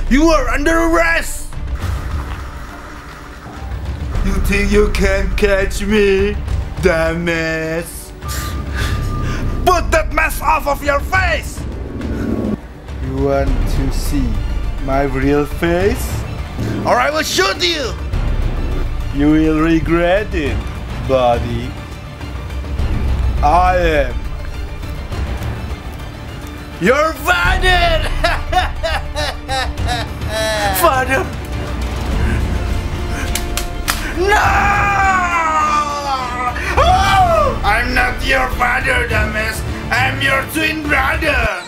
You are under arrest! You think you can catch me, dumbass? Put that mask off of your face! You want to see my real face? Or I will shoot you! You will regret it, buddy. I am your father! Father! No! Oh! I'm not your father, dumbass. I'm your twin brother.